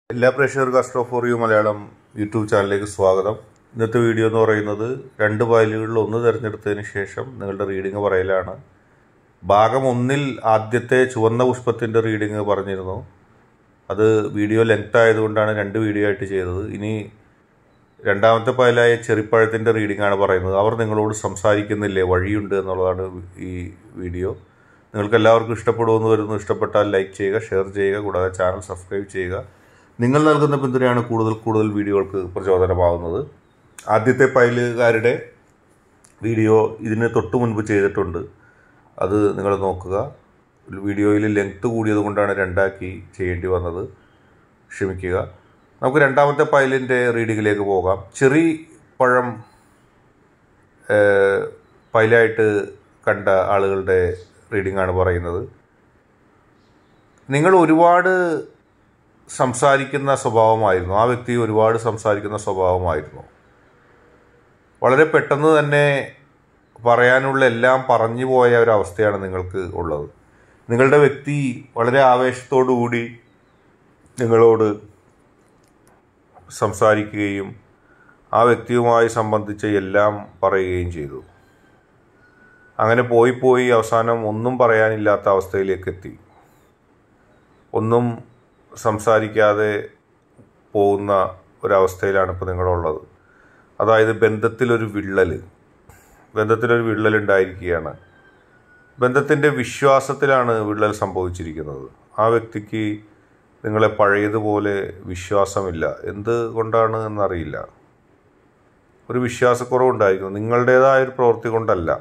എല്ലാ പ്രേക്ഷകർക്കും Astro for you Malayalam YouTube ചാനലിലേക്ക് സ്വാഗതം. ഇന്നത്തെ വീഡിയോ എന്ന് പറയുന്നത് 2 ഫയലുകളിൽ ഒന്ന് തിരഞ്ഞെടുത്തതിന് ശേഷം നിങ്ങളുടെ റീഡിംഗ് പറയലാണ്. ഭാഗം 1-ൽ ആദ്യത്തെ ചുവന്ന പുഷ്പത്തിൻ്റെ റീഡിംഗ് പറഞ്ഞിരുന്നു. അത് വീഡിയോ ലെങ്ത് ആയതുകൊണ്ടാണ് 2 വീഡിയോ ആയിട്ട് ചെയ്തത്. ഇനി രണ്ടാമത്തെ ഫയലായ ചെറിപ്പഴത്തിൻ്റെ റീഡിംഗ് ആണ് പറയുന്നത്. അവർ നിങ്ങളോട് സംസാരിക്കുന്നില്ലേ, വഴിയുണ്ട് എന്നുള്ളതാണ് ഈ വീഡിയോ. നിങ്ങൾക്ക് എല്ലാവർക്കും ഇഷ്ടപ്പെടുമെന്ന് വരുന്നു. ഇഷ്ടപ്പെട്ടാൽ ലൈക്ക് ചെയ്യുക, ഷെയർ ചെയ്യുക, കൂടാതെ ചാനൽ സബ്സ്ക്രൈബ് ചെയ്യുക. നിങ്ങൾ നൽകുന്ന പിന്തുണയാണ് കൂടുതൽ വീഡിയോകൾക്ക് പ്രചോദനമാകുന്നത്. ആദ്യത്തെ ഫയലുകാരുടെ വീഡിയോ ഇതിന് തൊട്ട് മുൻപ് ചെയ്തിട്ടുണ്ട്. അത് നിങ്ങൾ നോക്കുക. വീഡിയോയിൽ ലെങ്ത് കൂടിയത് കൊണ്ടാണ് 2 ചെയ്യേണ്ടി വന്നത്, ക്ഷമിക്കുക. നമുക്ക് രണ്ടാമത്തെ ഫയലിൻ്റെ റീഡിങ്ങിലേക്ക് പോകാം. ചെറി പഴം ഫയലായിട്ട് കണ്ട ആളുകളുടെ റീഡിംഗാണ് പറയുന്നത്. നിങ്ങൾ ഒരുപാട് സംസാരിക്കുന്ന സ്വഭാവമായിരുന്നു. ആ വ്യക്തി ഒരുപാട് സംസാരിക്കുന്ന സ്വഭാവമായിരുന്നു. വളരെ പെട്ടെന്ന് തന്നെ പറയാനുള്ള എല്ലാം പറഞ്ഞു പോയ ഒരവസ്ഥയാണ് നിങ്ങൾക്ക് ഉള്ളത്. നിങ്ങളുടെ വ്യക്തി വളരെ ആവേശത്തോടു കൂടി നിങ്ങളോട് സംസാരിക്കുകയും ആ വ്യക്തിയുമായി സംബന്ധിച്ച് എല്ലാം പറയുകയും ചെയ്തു. അങ്ങനെ പോയി അവസാനം ഒന്നും പറയാനില്ലാത്ത അവസ്ഥയിലേക്ക് എത്തി. ഒന്നും സംസാരിക്കാതെ പോകുന്ന ഒരവസ്ഥയിലാണ് ഇപ്പോൾ നിങ്ങളുള്ളത്. അതായത് ബന്ധത്തിലൊരു വിള്ളൽ ഉണ്ടായിരിക്കുകയാണ്. ബന്ധത്തിൻ്റെ വിശ്വാസത്തിലാണ് വിള്ളൽ സംഭവിച്ചിരിക്കുന്നത്. ആ വ്യക്തിക്ക് നിങ്ങളെ പഴയതുപോലെ വിശ്വാസമില്ല. എന്ത് കൊണ്ടാണ് എന്നറിയില്ല. ഒരു വിശ്വാസക്കുറവുണ്ടായിരിക്കുന്നു. നിങ്ങളുടേതായൊരു പ്രവൃത്തി കൊണ്ടല്ല,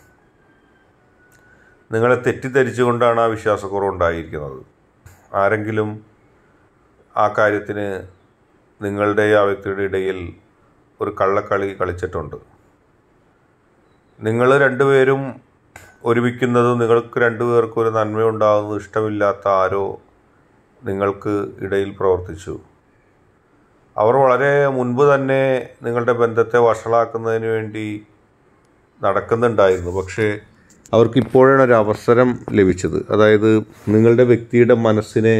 നിങ്ങളെ തെറ്റിദ്ധരിച്ചുകൊണ്ടാണ് ആ വിശ്വാസക്കുറവുണ്ടായിരിക്കുന്നത്. ആരെങ്കിലും ആ കാര്യത്തിന് നിങ്ങളുടെ ആ വ്യക്തിയുടെ ഇടയിൽ ഒരു കള്ളക്കളി കളിച്ചിട്ടുണ്ട്. നിങ്ങൾ രണ്ടുപേരും ഒരുമിക്കുന്നതും നിങ്ങൾക്ക് രണ്ടുപേർക്കും ഒരു നന്മയുണ്ടാകുന്നത് ഇഷ്ടമില്ലാത്ത ആരോ നിങ്ങൾക്ക് ഇടയിൽ പ്രവർത്തിച്ചു. അവർ വളരെ മുൻപ് തന്നെ നിങ്ങളുടെ ബന്ധത്തെ വഷളാക്കുന്നതിന് വേണ്ടി നടക്കുന്നുണ്ടായിരുന്നു. പക്ഷേ അവർക്കിപ്പോഴാണ് ഒരു അവസരം ലഭിച്ചത്. അതായത് നിങ്ങളുടെ വ്യക്തിയുടെ മനസ്സിനെ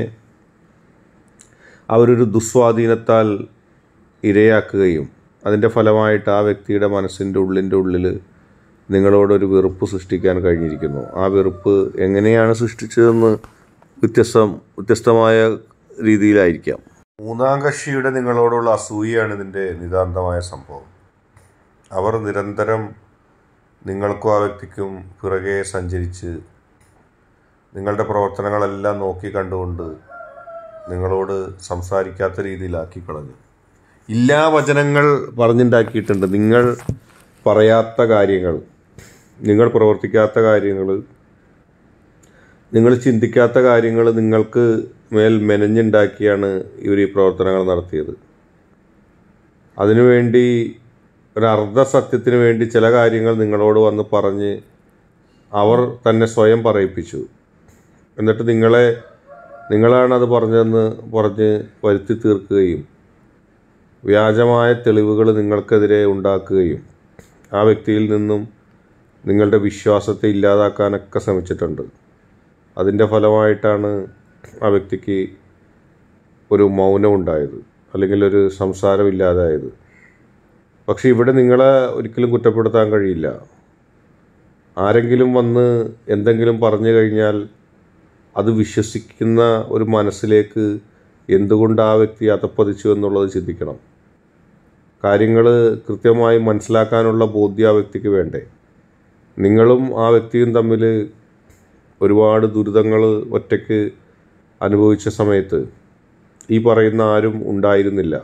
അവരൊരു ദുസ്വാധീനത്താൽ ഇരയാക്കുകയും അതിൻ്റെ ഫലമായിട്ട് ആ വ്യക്തിയുടെ മനസ്സിൻ്റെ ഉള്ളിൽ നിങ്ങളോടൊരു വെറുപ്പ് സൃഷ്ടിക്കാൻ കഴിഞ്ഞിരിക്കുന്നു. ആ വെറുപ്പ് എങ്ങനെയാണ് സൃഷ്ടിച്ചതെന്ന് വ്യത്യസ്തമായ രീതിയിലായിരിക്കാം. മൂന്നാം കക്ഷിയുടെ നിങ്ങളോടുള്ള അസൂയയാണ് ഇതിൻ്റെ നിതാന്തമായ സംഭവം. അവർ നിരന്തരം നിങ്ങൾക്കും ആ വ്യക്തിക്കും പിറകെ സഞ്ചരിച്ച് നിങ്ങളുടെ പ്രവർത്തനങ്ങളെല്ലാം നോക്കി കണ്ടുകൊണ്ട് നിങ്ങളോട് സംസാരിക്കാത്ത രീതിയിലാക്കി കളഞ്ഞു. ഇല്ലാ വചനങ്ങൾ പറഞ്ഞുണ്ടാക്കിയിട്ടുണ്ട്. നിങ്ങൾ പറയാത്ത കാര്യങ്ങൾ, നിങ്ങൾ പ്രവർത്തിക്കാത്ത കാര്യങ്ങൾ, നിങ്ങൾ ചിന്തിക്കാത്ത കാര്യങ്ങൾ നിങ്ങൾക്ക് മേൽ മെനഞ്ഞുണ്ടാക്കിയാണ് ഇവർ ഈ പ്രവർത്തനങ്ങൾ നടത്തിയത്. അതിനുവേണ്ടി ഒരു അർദ്ധസത്യത്തിന് വേണ്ടി ചില കാര്യങ്ങൾ നിങ്ങളോട് വന്ന് പറഞ്ഞ് അവർ തന്നെ സ്വയം പറയിപ്പിച്ചു. എന്നിട്ട് നിങ്ങളാണത് പറഞ്ഞതെന്ന് പറഞ്ഞ് വരുത്തി തീർക്കുകയും വ്യാജമായ തെളിവുകൾ നിങ്ങൾക്കെതിരെ ഉണ്ടാക്കുകയും ആ വ്യക്തിയിൽ നിന്നും നിങ്ങളുടെ വിശ്വാസത്തെ ഇല്ലാതാക്കാനൊക്കെ ശ്രമിച്ചിട്ടുണ്ട്. അതിൻ്റെ ഫലമായിട്ടാണ് ആ വ്യക്തിക്ക് ഒരു മൗനം ഉണ്ടായത്, അല്ലെങ്കിൽ ഒരു സംസാരമില്ലാതായത്. പക്ഷെ ഇവിടെ നിങ്ങളെ ഒരിക്കലും കുറ്റപ്പെടുത്താൻ കഴിയില്ല. ആരെങ്കിലും വന്ന് എന്തെങ്കിലും പറഞ്ഞു കഴിഞ്ഞാൽ അത് വിശ്വസിക്കുന്ന ഒരു മനസ്സിലേക്ക് എന്തുകൊണ്ട് ആ വ്യക്തി അധപ്പതിച്ചു എന്നുള്ളത് ചിന്തിക്കണം. കാര്യങ്ങൾ കൃത്യമായി മനസ്സിലാക്കാനുള്ള ബോധ്യം ആ വ്യക്തിക്ക് വേണ്ടേ. നിങ്ങളും ആ വ്യക്തിയും തമ്മിൽ ഒരുപാട് ദുരിതങ്ങൾ ഒറ്റയ്ക്ക് അനുഭവിച്ച സമയത്ത് ഈ പറയുന്ന ആരും ഉണ്ടായിരുന്നില്ല.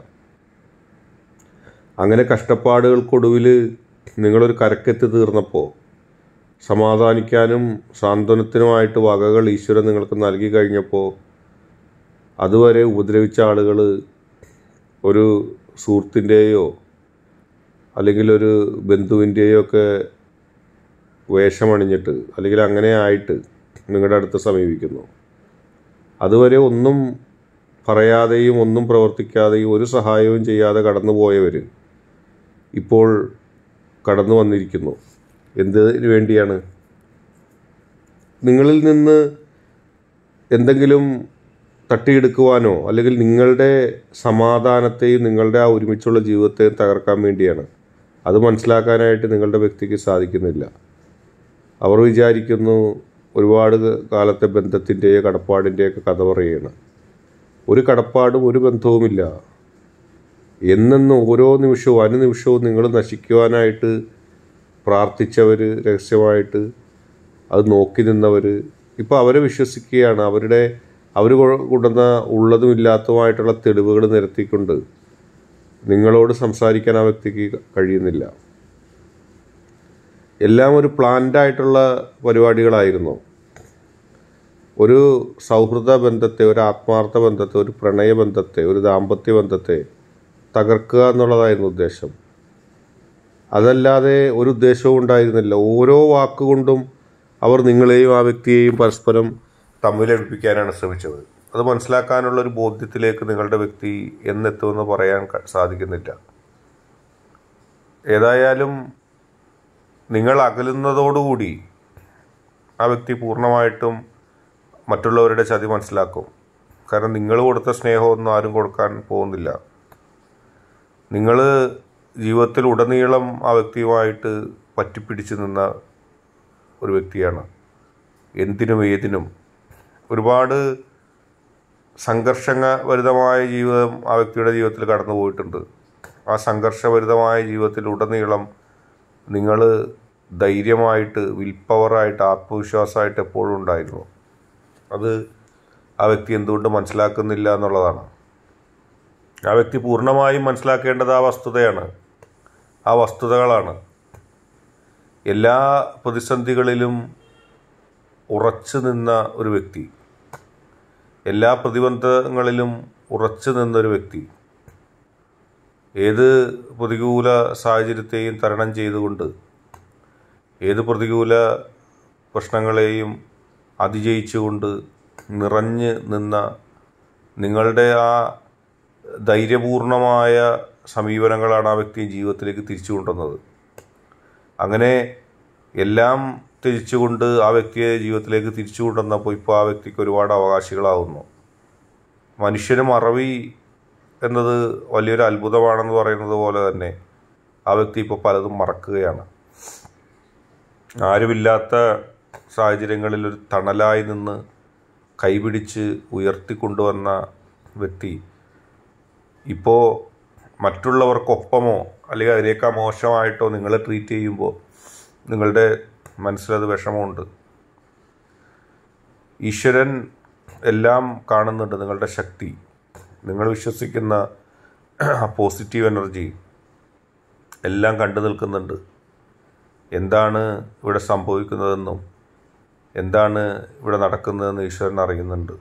അങ്ങനെ കഷ്ടപ്പാടുകൾക്കൊടുവിൽ നിങ്ങളൊരു കരക്കെത്തി തീർന്നപ്പോൾ സമാധാനിക്കാനും സാന്ത്വനത്തിനുമായിട്ട് വകകൾ ഈശ്വരൻ നിങ്ങൾക്ക് നൽകി കഴിഞ്ഞപ്പോൾ അതുവരെ ഉപദ്രവിച്ച ആളുകൾ ഒരു സുഹൃത്തിൻ്റെയോ അല്ലെങ്കിൽ ഒരു ബന്ധുവിൻ്റെയോ ഒക്കെ വേഷമണിഞ്ഞിട്ട് അല്ലെങ്കിൽ അങ്ങനെ ആയിട്ട് നിങ്ങളുടെ അടുത്ത് സമീപിക്കുന്നു. അതുവരെ ഒന്നും പറയാതെയും ഒന്നും പ്രവർത്തിക്കാതെയും ഒരു സഹായവും ചെയ്യാതെ കടന്നു പോയവർ ഇപ്പോൾ കടന്നു വന്നിരിക്കുന്നു. എന്തിനു വേണ്ടിയാണ്? നിങ്ങളിൽ നിന്ന് എന്തെങ്കിലും തട്ടിയെടുക്കുവാനോ അല്ലെങ്കിൽ നിങ്ങളുടെ സമാധാനത്തെയും നിങ്ങളുടെ ആ ഒരുമിച്ചുള്ള ജീവിതത്തെയും തകർക്കാൻ വേണ്ടിയാണ്. അത് മനസ്സിലാക്കാനായിട്ട് നിങ്ങളുടെ വ്യക്തിക്ക് സാധിക്കുന്നില്ല. അവർ വിചാരിക്കുന്നു ഒരുപാട് കാലത്തെ ബന്ധത്തിൻ്റെയോ കടപ്പാടിൻ്റെയൊക്കെ കഥ പറയുകയാണ്. ഒരു കടപ്പാടും ഒരു ബന്ധവുമില്ല. എന്നെന്നും ഓരോ നിമിഷവും അനുനിമിഷവും നിങ്ങൾ നശിക്കുവാനായിട്ട് പ്രാർത്ഥിച്ചവർ, രഹസ്യമായിട്ട് അത് നോക്കി നിന്നവർ, ഇപ്പോൾ അവരെ വിശ്വസിക്കുകയാണ്. അവർ കൊണ്ടുവന്ന ഉള്ളതും ഇല്ലാത്തതുമായിട്ടുള്ള തെളിവുകൾ നിരത്തിക്കൊണ്ട് നിങ്ങളോട് സംസാരിക്കാൻ ആ വ്യക്തിക്ക് കഴിയുന്നില്ല. എല്ലാം ഒരു പ്ലാൻഡായിട്ടുള്ള പരിപാടികളായിരുന്നു. ഒരു സൗഹൃദ ബന്ധത്തെ, ഒരു ആത്മാർത്ഥ ബന്ധത്തെ, ഒരു പ്രണയബന്ധത്തെ, ഒരു ദാമ്പത്യ ബന്ധത്തെ തകർക്കുക എന്നുള്ളതായിരുന്നു ഉദ്ദേശം. അതല്ലാതെ ഒരു ഉദ്ദേശവും ഉണ്ടായിരുന്നില്ല. ഓരോ വാക്കുകൊണ്ടും അവർ നിങ്ങളെയും ആ വ്യക്തിയെയും പരസ്പരം തമ്മിലടുപ്പിക്കാനാണ് ശ്രമിച്ചത്. അത് മനസ്സിലാക്കാനുള്ളൊരു ബോധ്യത്തിലേക്ക് നിങ്ങളുടെ വ്യക്തി എന്നെത്തുമെന്ന് പറയാൻ സാധിക്കുന്നില്ല. ഏതായാലും നിങ്ങൾ അകലുന്നതോടുകൂടി ആ വ്യക്തി പൂർണ്ണമായിട്ടും മറ്റുള്ളവരുടെ ചതി മനസ്സിലാക്കും. കാരണം നിങ്ങൾ കൊടുത്ത സ്നേഹമൊന്നും ആരും കൊടുക്കാൻ പോകുന്നില്ല. നിങ്ങൾ ജീവിതത്തിൽ ഉടനീളം ആ വ്യക്തിയുമായിട്ട് പറ്റിപ്പിടിച്ച് നിന്ന ഒരു വ്യക്തിയാണ്. എന്തിനും ഏതിനും ഒരുപാട് സംഘർഷഭരിതമായ ജീവിതം ആ വ്യക്തിയുടെ ജീവിതത്തിൽ കടന്നു പോയിട്ടുണ്ട്. ആ സംഘർഷഭരിതമായ ജീവിതത്തിൽ ഉടനീളം നിങ്ങൾ ധൈര്യമായിട്ട്, വിൽ പവറായിട്ട്, ആത്മവിശ്വാസമായിട്ട് എപ്പോഴും ഉണ്ടായിരുന്നു. അത് ആ വ്യക്തി എന്തുകൊണ്ട് മനസ്സിലാക്കുന്നില്ല എന്നുള്ളതാണ്. ആ വ്യക്തി പൂർണ്ണമായും മനസ്സിലാക്കേണ്ടത് ആ വസ്തുതയാണ്, ആ വസ്തുതകളാണ്. എല്ലാ പ്രതിസന്ധികളിലും ഉറച്ചു നിന്ന ഒരു വ്യക്തി, എല്ലാ പ്രതിബന്ധങ്ങളിലും ഉറച്ചു നിന്നൊരു വ്യക്തി, ഏത് പ്രതികൂല സാഹചര്യത്തെയും തരണം ചെയ്തുകൊണ്ട്, ഏത് പ്രതികൂല പ്രശ്നങ്ങളെയും അതിജയിച്ചുകൊണ്ട് നിറഞ്ഞ് നിന്ന നിങ്ങളുടെ ആ ധൈര്യപൂർണമായ സമീപനങ്ങളാണ് ആ വ്യക്തി ജീവിതത്തിലേക്ക് തിരിച്ചു കൊണ്ടുവന്നത്. അങ്ങനെ എല്ലാം തിരിച്ചുകൊണ്ട് ആ വ്യക്തിയെ ജീവിതത്തിലേക്ക് തിരിച്ചു കൊണ്ടുവന്നപ്പോൾ ഇപ്പോൾ ആ വ്യക്തിക്ക് ഒരുപാട് അവകാശികളാവുന്നു. മനുഷ്യന് മറവി എന്നത് വലിയൊരു അത്ഭുതമാണെന്ന് പറയുന്നത് പോലെ തന്നെ ആ വ്യക്തി ഇപ്പോൾ പലതും മറക്കുകയാണ്. ആരുമില്ലാത്ത സാഹചര്യങ്ങളിൽ ഒരു തണലായി നിന്ന് കൈപിടിച്ച് ഉയർത്തിക്കൊണ്ടുവന്ന വ്യക്തി ഇപ്പോൾ മറ്റുള്ളവർക്കൊപ്പമോ അല്ലെങ്കിൽ അതിനേക്കാൾ മോശമായിട്ടോ നിങ്ങളെ ട്രീറ്റ് ചെയ്യുമ്പോൾ നിങ്ങളുടെ മനസ്സിലത് വിഷമമുണ്ട്. ഈശ്വരൻ എല്ലാം കാണുന്നുണ്ട്. നിങ്ങളുടെ ശക്തി, നിങ്ങൾ വിശ്വസിക്കുന്ന പോസിറ്റീവ് എനർജി എല്ലാം കണ്ടു നിൽക്കുന്നുണ്ട്. എന്താണ് ഇവിടെ സംഭവിക്കുന്നതെന്നും എന്താണ് ഇവിടെ നടക്കുന്നതെന്ന് ഈശ്വരൻ അറിയുന്നുണ്ട്.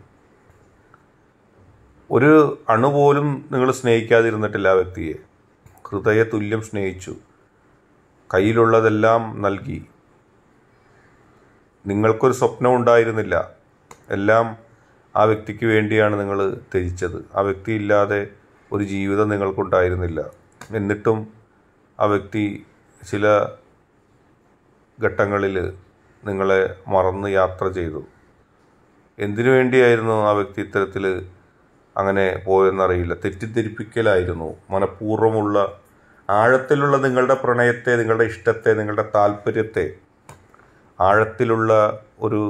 ഒരു അണുപോലും നിങ്ങൾ സ്നേഹിക്കാതിരുന്നിട്ടില്ല ആ വ്യക്തിയെ. ഹൃദയതുല്യം സ്നേഹിച്ചു, കയ്യിലുള്ളതെല്ലാം നൽകി. നിങ്ങൾക്കൊരു സ്വപ്നം ഉണ്ടായിരുന്നില്ല. എല്ലാം ആ വ്യക്തിക്ക് വേണ്ടിയാണ് നിങ്ങൾ ത്യജിച്ചത്. ആ വ്യക്തി ഇല്ലാതെ ഒരു ജീവിതം നിങ്ങൾക്കുണ്ടായിരുന്നില്ല. എന്നിട്ടും ആ വ്യക്തി ചില ഘട്ടങ്ങളിൽ നിങ്ങളെ മറന്ന് യാത്ര ചെയ്തു. എന്തിനു വേണ്ടിയായിരുന്നു ആ വ്യക്തി ഇത്തരത്തിൽ അങ്ങനെ പോയെന്നറിയില്ല. തെറ്റിദ്ധരിപ്പിക്കലായിരുന്നു. മനഃപൂർവ്വമുള്ള ആഴത്തിലുള്ള നിങ്ങളുടെ പ്രണയത്തെ, നിങ്ങളുടെ ഇഷ്ടത്തെ, നിങ്ങളുടെ താല്പര്യത്തെ ആഴത്തിലുള്ള ഒരു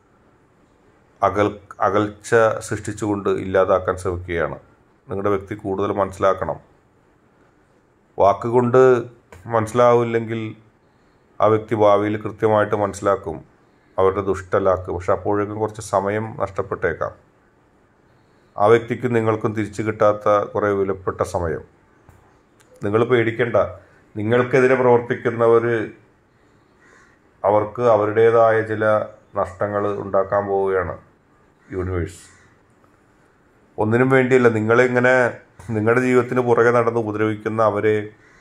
അകൽച്ച സൃഷ്ടിച്ചുകൊണ്ട് ഇല്ലാതാക്കാൻ ശ്രമിക്കുകയാണ്. നിങ്ങളുടെ വ്യക്തി കൂടുതൽ മനസ്സിലാക്കണം. വാക്കുകൊണ്ട് മനസ്സിലാവില്ലെങ്കിൽ ആ വ്യക്തി ഭാവിയിൽ കൃത്യമായിട്ട് മനസ്സിലാക്കും അവരുടെ ദുഷ്ടലാക്ക്. പക്ഷെ അപ്പോഴേക്കും കുറച്ച് സമയം നഷ്ടപ്പെട്ടേക്കാം. ആ വ്യക്തിക്കും നിങ്ങൾക്കും തിരിച്ചു കിട്ടാത്ത കുറേ വിലപ്പെട്ട സമയം. നിങ്ങൾ പേടിക്കേണ്ട. നിങ്ങൾക്കെതിരെ പ്രവർത്തിക്കുന്നവർ അവർക്ക് അവരുടേതായ ചില നഷ്ടങ്ങൾ ഉണ്ടാക്കാൻ പോവുകയാണ് യൂണിവേഴ്സ്. ഒന്നിനും വേണ്ടിയല്ല. നിങ്ങളിങ്ങനെ നിങ്ങളുടെ ജീവിതത്തിന് പുറകെ നടന്ന് ഉപദ്രവിക്കുന്ന അവരെ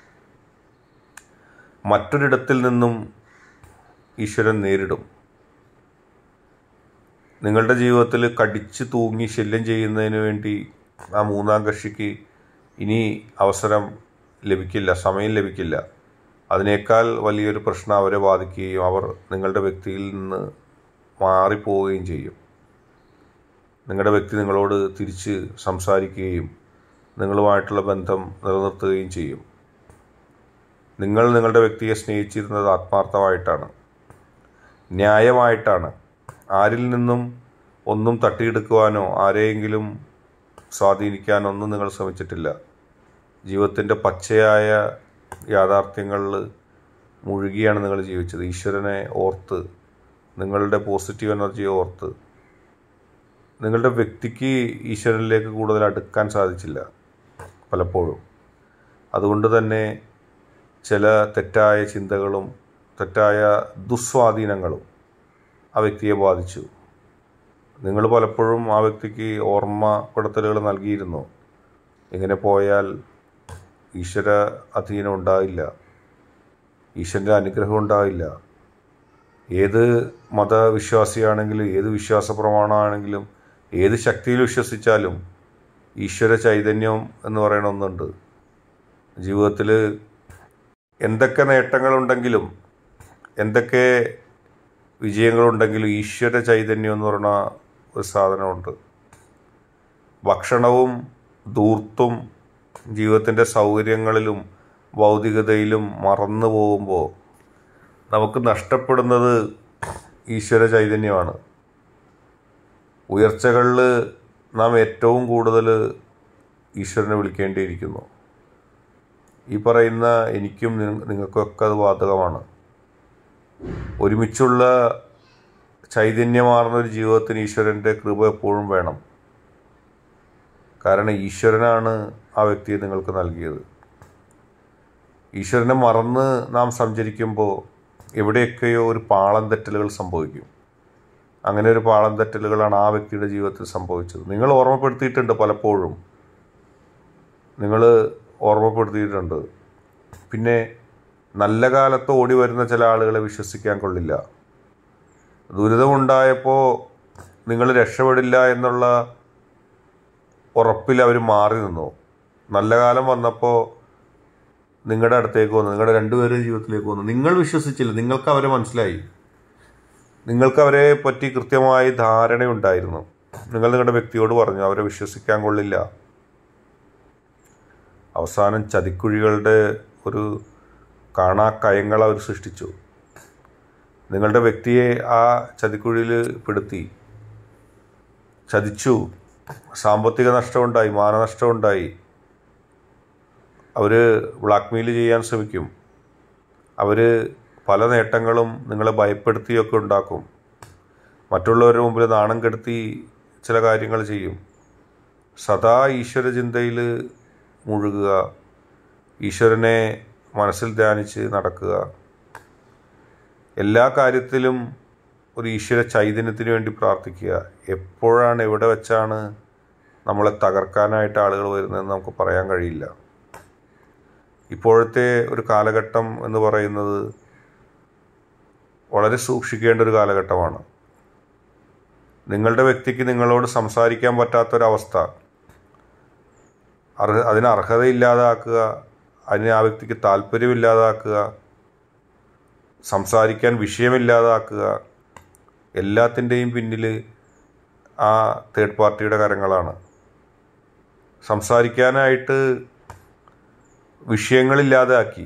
മറ്റൊരിടത്തിൽ നിന്നും ഈശ്വരൻ നേരിടും. നിങ്ങളുടെ ജീവിതത്തിൽ കടിച്ചു തൂങ്ങി ശല്യം ചെയ്യുന്നതിന് വേണ്ടി ആ മൂന്നാം കക്ഷിക്ക് ഇനി അവസരം ലഭിക്കില്ല, സമയം ലഭിക്കില്ല. അതിനേക്കാൾ വലിയൊരു പ്രശ്നം അവരെ ബാധിക്കുകയും അവർ നിങ്ങളുടെ വ്യക്തിയിൽ നിന്ന് മാറിപ്പോവുകയും ചെയ്യും. നിങ്ങളുടെ വ്യക്തി നിങ്ങളോട് തിരിച്ച് സംസാരിക്കുകയും നിങ്ങളുമായിട്ടുള്ള ബന്ധം നിലനിർത്തുകയും ചെയ്യും. നിങ്ങൾ നിങ്ങളുടെ വ്യക്തിയെ സ്നേഹിച്ചിരുന്നത് ആത്മാർത്ഥമായിട്ടാണ്, ന്യായമായിട്ടാണ്. ആരിൽ നിന്നും ഒന്നും തട്ടിയെടുക്കുവാനോ ആരെയെങ്കിലും സ്വാധീനിക്കാനോ ഒന്നും നിങ്ങൾ ശ്രമിച്ചിട്ടില്ല. ജീവിതത്തിൻ്റെ പച്ചയായ യാഥാർത്ഥ്യങ്ങളിൽ മുഴുകിയാണ് നിങ്ങൾ ജീവിച്ചത്. ഈശ്വരനെ ഓർത്ത്, നിങ്ങളുടെ പോസിറ്റീവ് എനർജിയെ ഓർത്ത്. നിങ്ങളുടെ വ്യക്തിക്ക് ഈശ്വരനിലേക്ക് കൂടുതൽ അടുക്കാൻ സാധിച്ചില്ല പലപ്പോഴും. അതുകൊണ്ട് തന്നെ ചില തെറ്റായ ചിന്തകളും തെറ്റായ ദുസ്വാധീനങ്ങളും ആ വ്യക്തിയെ ബാധിച്ചു. നിങ്ങൾ പലപ്പോഴും ആ വ്യക്തിക്ക് ഓർമ്മപ്പെടുത്തലുകൾ നൽകിയിരുന്നു. ഇങ്ങനെ പോയാൽ ഈശ്വര അധീനം ഉണ്ടാവില്ല, ഈശ്വരൻ്റെ അനുഗ്രഹം ഉണ്ടാവില്ല. ഏത് മതവിശ്വാസിയാണെങ്കിലും ഏത് വിശ്വാസ പ്രമാണമാണെങ്കിലും ഏത് ശക്തിയിൽ വിശ്വസിച്ചാലും ഈശ്വര ചൈതന്യം എന്ന് പറയുന്ന ഒന്നുണ്ട്. ജീവിതത്തിൽ എന്തൊക്കെ നേട്ടങ്ങളുണ്ടെങ്കിലും എന്തൊക്കെ വിജയങ്ങളുണ്ടെങ്കിലും ഈശ്വര ചൈതന്യം എന്ന് പറയുന്ന ഒരു സാധനമുണ്ട്. ഭക്ഷണവും ധൂർത്തും ജീവിതത്തിൻ്റെ സൗകര്യങ്ങളിലും ഭൗതികതയിലും മറന്നു പോകുമ്പോൾ നമുക്ക് നഷ്ടപ്പെടുന്നത് ഈശ്വര ചൈതന്യമാണ്. ഉയർച്ചകളിൽ നാം ഏറ്റവും കൂടുതൽ ഈശ്വരനെ വിളിക്കേണ്ടിയിരിക്കുന്നു. ഈ പറയുന്ന എനിക്കും നിങ്ങൾക്കൊക്കെ അത് ബാധകമാണ്. ഒരുമിച്ചുള്ള ചൈതന്യമാർന്നൊരു ജീവിതത്തിന് ഈശ്വരൻ്റെ കൃപ എപ്പോഴും വേണം. കാരണം ഈശ്വരനാണ് ആ വ്യക്തിയെ നിങ്ങൾക്ക് നൽകിയത്. ഈശ്വരനെ മറന്ന് നാം സഞ്ചരിക്കുമ്പോൾ എവിടെയൊക്കെയോ ഒരു പാളം തെറ്റലുകൾ സംഭവിക്കും. അങ്ങനെ ഒരു പാളം തെറ്റലുകളാണ് ആ വ്യക്തിയുടെ ജീവിതത്തിൽ സംഭവിച്ചത്. നിങ്ങൾ ഓർമ്മപ്പെടുത്തിയിട്ടുണ്ട്, പലപ്പോഴും നിങ്ങൾ ഓർമ്മപ്പെടുത്തിയിട്ടുണ്ട്. പിന്നെ നല്ല കാലത്ത് ഓടി വരുന്ന ചില ആളുകളെ വിശ്വസിക്കാൻ കൊള്ളില്ല. ദുരിതമുണ്ടായപ്പോൾ നിങ്ങൾ രക്ഷപ്പെടില്ല എന്നുള്ള ഉറപ്പിൽ അവർ മാറി നിന്നു. നല്ല കാലം വന്നപ്പോൾ നിങ്ങളുടെ അടുത്തേക്ക് വന്നു, നിങ്ങളുടെ രണ്ടുപേരുടെ ജീവിതത്തിലേക്ക് വന്നു. നിങ്ങൾ വിശ്വസിച്ചില്ല, നിങ്ങൾക്ക് അവരെ മനസ്സിലായി, നിങ്ങൾക്ക് അവരെ പറ്റി കൃത്യമായി ധാരണയുണ്ടായിരുന്നു. നിങ്ങൾ നിങ്ങളുടെ വ്യക്തിയോട് പറഞ്ഞു അവരെ വിശ്വസിക്കാൻ കൊള്ളില്ല. അവസാനം ചതിക്കുഴികളുടെ ഒരു കാണാക്കയങ്ങൾ അവർ സൃഷ്ടിച്ചു. നിങ്ങളുടെ വ്യക്തിയെ ആ ചതിക്കുഴിയിൽ പെടുത്തി, ചതിച്ചു. സാമ്പത്തിക നഷ്ടമുണ്ടായി, മാനനഷ്ടമുണ്ടായി. അവർ ബ്ലാക്ക് മെയിൽ ചെയ്യാൻ ശ്രമിക്കും. അവർ പല നേട്ടങ്ങളും നിങ്ങളെ ഭയപ്പെടുത്തിയൊക്കെ ഉണ്ടാക്കും. മറ്റുള്ളവരുടെ മുമ്പിൽ നാണം കെടുത്തി ചില കാര്യങ്ങൾ ചെയ്യും. സദാ ഈശ്വര ചിന്തയിൽ മുഴുകുക, ഈശ്വരനെ മനസ്സിൽ ധ്യാനിച്ച് നടക്കുക. എല്ലാ കാര്യത്തിലും ഒരു ഈശ്വര ചൈതന്യത്തിന് വേണ്ടി പ്രാർത്ഥിക്കുക. എപ്പോഴാണ് എവിടെ വെച്ചാണ് നമ്മളെ തകർക്കാനായിട്ട് ആളുകൾ വരുന്നതെന്ന് നമുക്ക് പറയാൻ കഴിയില്ല. ഇപ്പോഴത്തെ ഒരു കാലഘട്ടം എന്ന് പറയുന്നത് വളരെ സൂക്ഷിക്കേണ്ട ഒരു കാലഘട്ടമാണ്. നിങ്ങളുടെ വ്യക്തിക്ക് നിങ്ങളോട് സംസാരിക്കാൻ പറ്റാത്തൊരവസ്ഥ, അതിന് അർഹതയില്ലാതാക്കുക, അതിന് ആ വ്യക്തിക്ക് താല്പര്യമില്ലാതാക്കുക, സംസാരിക്കാൻ വിഷയമില്ലാതാക്കുക, എല്ലാത്തിൻ്റെയും പിന്നിൽ ആ തേർഡ് പാർട്ടിയുടെ കരങ്ങളാണ്. സംസാരിക്കാനായിട്ട് വിഷയങ്ങളില്ലാതാക്കി,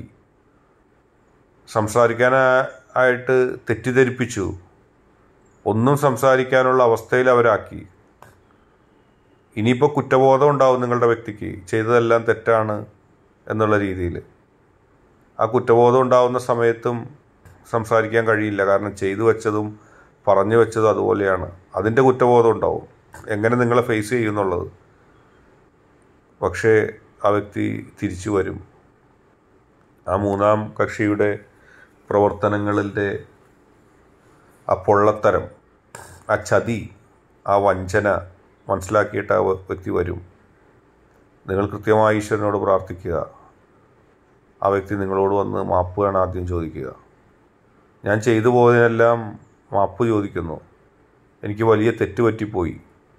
സംസാരിക്കാനായിട്ട് തെറ്റിദ്ധരിപ്പിച്ചു, ഒന്നും സംസാരിക്കാനുള്ള അവസ്ഥയിൽ അവരാക്കി. ഇനിയിപ്പോൾ കുറ്റബോധം ഉണ്ടാവും നിങ്ങളുടെ വ്യക്തിക്ക്, ചെയ്തതെല്ലാം തെറ്റാണ് എന്നുള്ള രീതിയിൽ. ആ കുറ്റബോധം ഉണ്ടാവുന്ന സമയത്തും സംസാരിക്കാൻ കഴിയില്ല. കാരണം ചെയ്തു വെച്ചതും പറഞ്ഞു വെച്ചതും അതുപോലെയാണ്. അതിൻ്റെ കുറ്റബോധം ഉണ്ടാവും, എങ്ങനെ നിങ്ങളെ ഫേസ് ചെയ്യുന്നുള്ളത്. പക്ഷേ ആ വ്യക്തി തിരിച്ചു വരും. ആ മൂന്നാം കക്ഷിയുടെ പ്രവർത്തനങ്ങളിൻ്റെ ആ പൊള്ളത്തരം, ആ ചതി, ആ വഞ്ചന മനസ്സിലാക്കിയിട്ട് ആ വ്യക്തി വരും. നിങ്ങൾ കൃത്യമായി ഈശ്വരനോട് പ്രാർത്ഥിക്കുക. ആ വ്യക്തി നിങ്ങളോട് വന്ന് മാപ്പാണ് ആദ്യം ചോദിക്കുക. ഞാൻ ചെയ്തു പോയതിനെല്ലാം മാപ്പ് ചോദിക്കുന്നു, എനിക്ക് വലിയ തെറ്റ് പറ്റിപ്പോയി,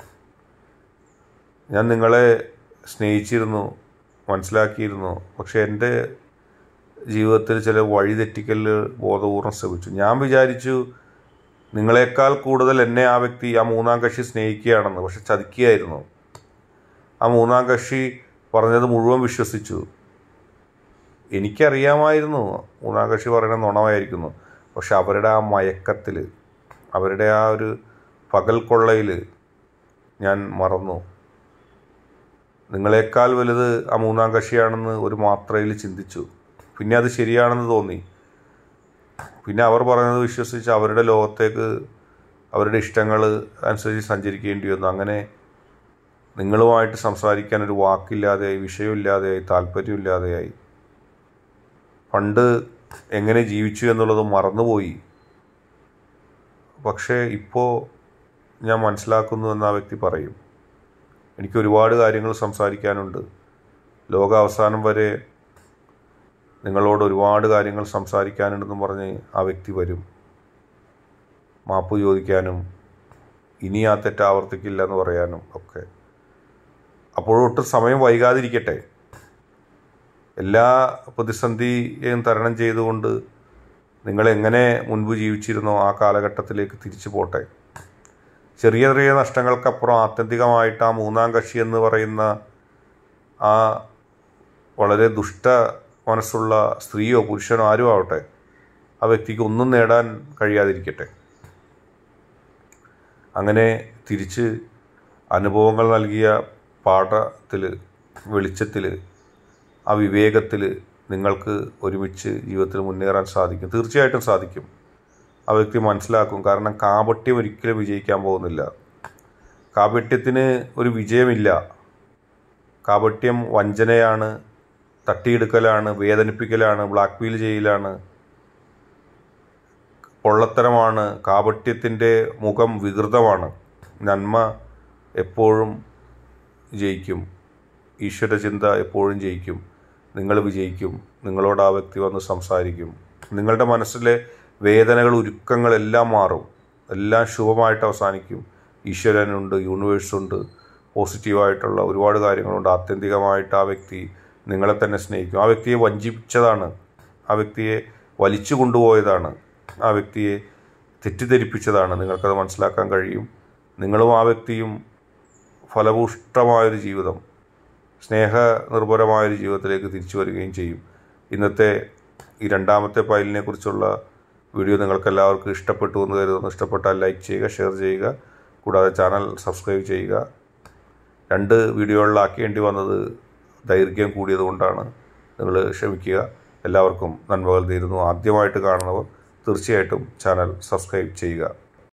ഞാൻ നിങ്ങളെ സ്നേഹിച്ചിരുന്നു, മനസ്സിലാക്കിയിരുന്നു, പക്ഷേ എൻ്റെ ജീവിതത്തിൽ ചില വഴിതെറ്റിക്കൽ ബോധപൂർവ്വം ശ്രമിച്ചു. ഞാൻ വിചാരിച്ചു നിങ്ങളെക്കാൾ കൂടുതൽ എന്നെ ആ വ്യക്തി, ആ മൂന്നാം കക്ഷി സ്നേഹിക്കുകയാണെന്ന്. പക്ഷെ ചതിക്കുകയായിരുന്നു. ആ മൂന്നാം കക്ഷി പറഞ്ഞത് മുഴുവൻ വിശ്വസിച്ചു. എനിക്കറിയാമായിരുന്നു മൂന്നാം കക്ഷി പറയുന്നത് നുണമായിരിക്കുന്നു. പക്ഷെ അവരുടെ ആ മയക്കത്തിൽ, അവരുടെ ആ ഒരു പകൽ കൊള്ളയിൽ ഞാൻ മറന്നു. നിങ്ങളെക്കാൾ വലുത് ആ മൂന്നാം കക്ഷിയാണെന്ന് ഒരു മാത്രയിൽ ചിന്തിച്ചു. പിന്നെ അത് ശരിയാണെന്ന് തോന്നി. പിന്നെ അവർ പറയുന്നത് വിശ്വസിച്ച് അവരുടെ ലോകത്തേക്ക്, അവരുടെ ഇഷ്ടങ്ങൾ അനുസരിച്ച് സഞ്ചരിക്കേണ്ടി വന്നു. അങ്ങനെ നിങ്ങളുമായിട്ട് സംസാരിക്കാൻ ഒരു വാക്കില്ലാതെയായി, വിഷയമില്ലാതെയായി, താല്പര്യമില്ലാതെയായി. പണ്ട് എങ്ങനെ ജീവിച്ചു എന്നുള്ളത് മറന്നുപോയി. പക്ഷേ ഇപ്പോൾ ഞാൻ മനസ്സിലാക്കുന്നു എന്ന് ആ വ്യക്തി പറയും. എനിക്ക് ഒരുപാട് കാര്യങ്ങൾ സംസാരിക്കാനുണ്ട്. ലോകാവസാനം വരെ നിങ്ങളോട് ഒരുപാട് കാര്യങ്ങൾ സംസാരിക്കാനുണ്ടെന്ന് പറഞ്ഞ് ആ വ്യക്തി വരും. മാപ്പ് ചോദിക്കാനും ഇനി ആ തെറ്റ് ആവർത്തിക്കില്ല എന്ന് പറയാനും ഒക്കെ. അപ്പോഴൊട്ടും സമയം വൈകാതിരിക്കട്ടെ. എല്ലാ പ്രതിസന്ധിയെയും തരണം ചെയ്തുകൊണ്ട് നിങ്ങളെങ്ങനെ മുൻപ് ജീവിച്ചിരുന്നോ ആ കാലഘട്ടത്തിലേക്ക് തിരിച്ചു പോട്ടെ. ചെറിയ ചെറിയ നഷ്ടങ്ങൾക്കപ്പുറം ആത്യന്തികമായിട്ട് ആ മൂന്നാം കക്ഷി എന്ന് പറയുന്ന ആ വളരെ ദുഷ്ട മനസ്സുള്ള സ്ത്രീയോ പുരുഷനോ ആരും ആവട്ടെ, ആ വ്യക്തിക്ക് ഒന്നും നേടാൻ കഴിയാതിരിക്കട്ടെ. അങ്ങനെ തിരിച്ച് അനുഭവങ്ങൾ നൽകിയ പാഠത്തിൽ, വെളിച്ചത്തിൽ, ആ വിവേകത്തിൽ നിങ്ങൾക്ക് ഒരുമിച്ച് ജീവിതത്തിൽ മുന്നേറാൻ സാധിക്കും. തീർച്ചയായിട്ടും സാധിക്കും. ആ വ്യക്തി മനസ്സിലാക്കും. കാരണം കാപട്യം ഒരിക്കലും വിജയിക്കാൻ പോകുന്നില്ല. കാപട്യത്തിന് ഒരു വിജയമില്ല. കാപട്യം വഞ്ചനയാണ്, തട്ടിയെടുക്കലാണ്, വേദനിപ്പിക്കലാണ്, ബ്ലാക്ക് മെയിൽ ചെയ്യലാണ്, പൊള്ളത്തരമാണ്. കാപട്യത്തിൻ്റെ മുഖം വികൃതമാണ്. നന്മ എപ്പോഴും ജയിക്കും. ഈശ്വരചിന്ത എപ്പോഴും ജയിക്കും. നിങ്ങൾ വിജയിക്കും. നിങ്ങളോട് ആ വ്യക്തി വന്ന് സംസാരിക്കും. നിങ്ങളുടെ മനസ്സിലെ വേദനകൾ, ഉരുക്കങ്ങളെല്ലാം മാറും. എല്ലാം ശുഭമായിട്ട് അവസാനിക്കും. ഈശ്വരനുണ്ട്, യൂണിവേഴ്സുണ്ട്, പോസിറ്റീവായിട്ടുള്ള ഒരുപാട് കാര്യങ്ങളുണ്ട്. ആത്യന്തികമായിട്ട് ആ വ്യക്തി നിങ്ങളെ തന്നെ സ്നേഹിക്കും. ആ വ്യക്തിയെ വഞ്ചിപ്പിച്ചതാണ്, ആ വ്യക്തിയെ വലിച്ചു കൊണ്ടുപോയതാണ്, ആ വ്യക്തിയെ തെറ്റിദ്ധരിപ്പിച്ചതാണ്. നിങ്ങൾക്കത് മനസ്സിലാക്കാൻ കഴിയും. നിങ്ങളും ആ വ്യക്തിയും ഫലഭൂഷ്ടമായൊരു ജീവിതം, സ്നേഹനിർഭരമായൊരു ജീവിതത്തിലേക്ക് തിരിച്ചു വരികയും ചെയ്യും. ഇന്നത്തെ ഈ രണ്ടാമത്തെ പൈലിനെ കുറിച്ചുള്ള വീഡിയോ നിങ്ങൾക്കെല്ലാവർക്കും ഇഷ്ടപ്പെട്ടു എന്ന് കരുതുന്നു. ഇഷ്ടപ്പെട്ടാൽ ലൈക്ക് ചെയ്യുക, ഷെയർ ചെയ്യുക. കൂടാതെ ചാനൽ സബ്സ്ക്രൈബ് ചെയ്യുക. 2 വീഡിയോകളിലാക്കേണ്ടി വന്നത് ദൈർഘ്യം കൂടിയതുകൊണ്ടാണ്. നിങ്ങൾ ക്ഷമിക്കുക. എല്ലാവർക്കും നന്മകൾ നേരുന്നു. ആദ്യമായിട്ട് കാണുന്നവർ തീർച്ചയായിട്ടും ചാനൽ സബ്സ്ക്രൈബ് ചെയ്യുക.